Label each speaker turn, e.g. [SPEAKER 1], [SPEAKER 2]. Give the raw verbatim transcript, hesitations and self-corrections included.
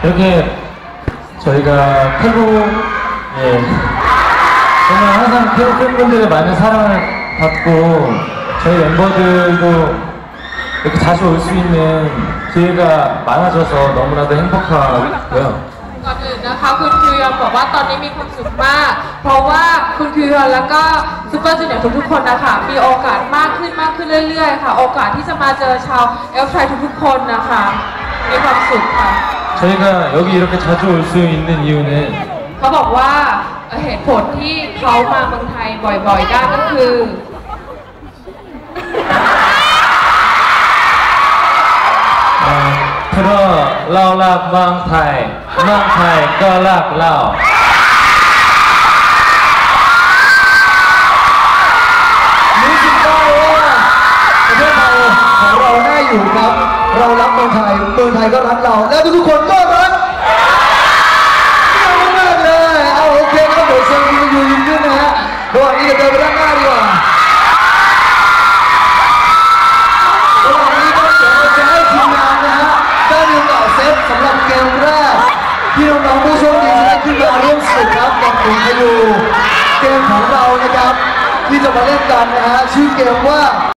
[SPEAKER 1] 이렇게 저희가 태국 예, 정말 항상 태국 팬분들의 많은 사랑을 받고 저희 멤버들도 이렇게 자주 올 수 있는 기회가 많아져서 너무나도 행복하고요.
[SPEAKER 2] ก่อนอื่นนะคะคุณคิวยอนบอกว่าตอนนี้มีความสุขมากเพราะว่าคุณคิวยอนแล้วก็ซุปเปอร์จูเนียร์ทุกๆคนนะคะมีโอกาสมากขึ้นมากขึ้นเรื่อยๆค่ะโอกาสที่จะมาเจอชาวเอลฟ์ไทยทุกๆคนนะคะมีความสุขค่ะ
[SPEAKER 1] 저희가 여기 이렇게 자주 올 수 있는 이유는
[SPEAKER 2] เขาบอกว่าเหตุผลที่เขามาเมืองไทยบ่อยๆได้ก็คือ
[SPEAKER 1] เพราะเรารักเมืองไทยเมืองไทยก็รักเรา
[SPEAKER 3] รู้สึกได้ว่าประเทศไทยของเราน่าอยู่ครับเรารักเมืองไทยเมืองไทยก็รักเราและทุกๆคนก็รักเรามากเลยเอาโอเคก็เดี๋ยวเชิญคุณยูยืนขึ้นนะฮะระหว่างนี้เดี๋ยวเดินไปด้านหน้าดีกว่าระหว่างนี้ก็เดี๋ยวเราจะให้ทีมงานนะฮะได้มีโอกาสเซตสำหรับเกมแรกที่น้องๆผู้โชคดีจะได้ขึ้นมาร่วมสนุกครับกับกลุ่มพยูเกมของเรานะครับที่จะมาเล่นกันนะฮะชื่อเกมว่า